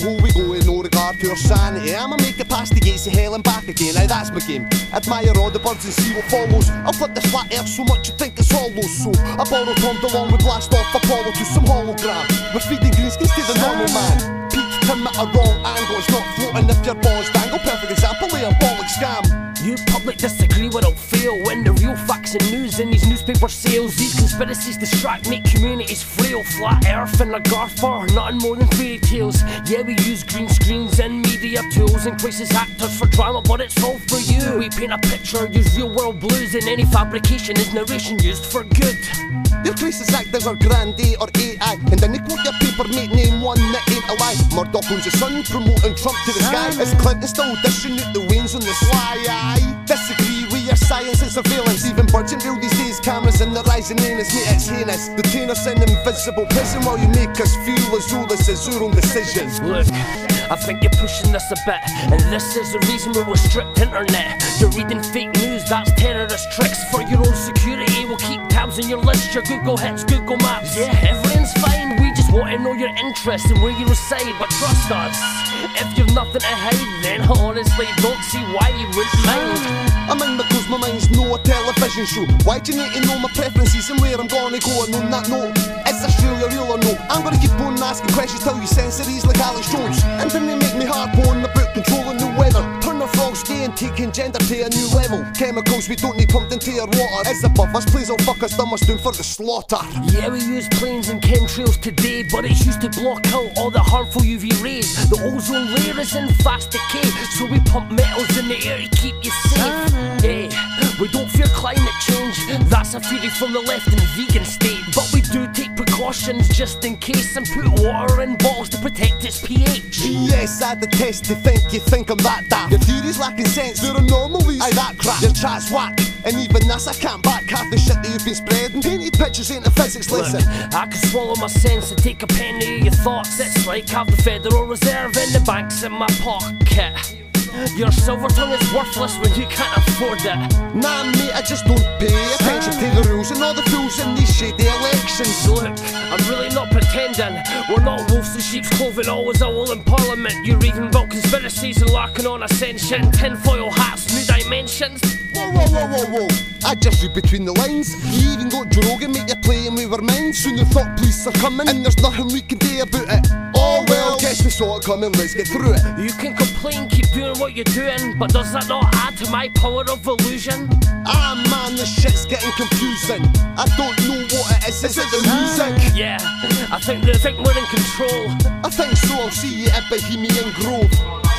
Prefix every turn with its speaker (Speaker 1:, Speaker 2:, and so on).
Speaker 1: hole we go in no regard to your sanity. I'ma make it past the gates of hell and back again, now that's my game. Admire all the birds and see what follows. I'll flip this flat earth so much you think it's hollow. So I borrow Tom DeLonge with blast off Apollo to some hologram. We're feeding greenskins to the normal man. Peach him at a wrong angle, it's not floating if your balls dangle. Perfect example of a bollock scam.
Speaker 2: You public disagree without fail when the real facts and news in these newspaper sales. These conspiracies distract, make communities frail. Flat earth and a garth are nothing more than fairy tales. Yeah, we use green screens and media tools and crisis actors for drama, but it's all for you. We paint a picture, use real world blues, and any fabrication is narration used for good.
Speaker 1: Your crisis actors are Grand A or AI, and then they quote your paper, mate, name one that ain't a lie. Murdoch owns the sun, promoting Trump to the sky. Is Clinton still dishing out the wains on the sly? I disagree with your science and surveillance. Even birds ain't real these days, cameras in the rising anus, mate, it's heinous. Detain us in invisible prison while you make us feel as though this is our own decision.
Speaker 2: Look, I think you're pushing this a bit, and this is the reason we restrict internet. You're reading fake news, that's terrorist tricks for your own security. We'll keep tabs on your list, your Google hits, Google Maps. Yeah, everything's fine, we just want to know your interests and where you reside. But trust us, if you've nothing to hide, then I honestly don't see why you wouldn't mind.
Speaker 1: I'm in because my mind's no television show. Why do you need to know my preferences and where I'm gonna go? And on that note, is Australia real or no? I'm gonna keep on asking questions till you censor these like Alex Jones. And then they make me harp on about controlling the weather. Turn the frogs gay and taking gender to a new level. Chemicals we don't need pumped into our water. Is above us, please, oh fuck us, dumb us down for the slaughter.
Speaker 2: Yeah, we use planes and chemtrails today, but it's used to block out all the harmful UV rays. The ozone layer is in fast decay, so we pump metals in the air to keep you safe. Hey, we don't fear climate change, that's a theory from the left and vegan state. But we do take precautions just in case and put water in bottles to protect its pH.
Speaker 1: Yes, I detest to think you think I'm that daft. Your theories lacking sense, they're anomalies. Aye, that crap, your chat's whack. And even this, I can't back half the shit that you've been spreading. Painted pictures ain't a physics lesson.
Speaker 2: Look, I could swallow my sense and take a penny of your thoughts. It's like have the Federal Reserve in the banks in my pocket. Your silver tongue is worthless when you can't afford it.
Speaker 1: Nah mate, I just don't pay attention to the rules and all the fools in these shady elections.
Speaker 2: Look, I'm really not pretending. We're not wolves in sheep's clothing, always a wool in parliament. You're reading about conspiracies and larking on ascension. Tinfoil hats, new dimensions.
Speaker 1: Whoa, whoa, whoa, whoa, whoa. I just read between the lines. You even got Joe Rogan, mate, you're playing with our minds. Soon the thought police are coming and there's nothing we can do about it. Oh well, guess we saw it coming, let's get through it.
Speaker 2: You can complain, keep doing what you're doing, but does that not add to my power of illusion?
Speaker 1: Ah man, this shit's getting confusing. I don't know what it is it the music?
Speaker 2: Yeah, I think we're in control.
Speaker 1: I think so, I'll see you at Bohemian Grove.